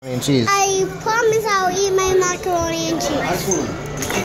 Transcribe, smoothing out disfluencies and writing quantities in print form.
And cheese. I promise I'll eat my macaroni and cheese.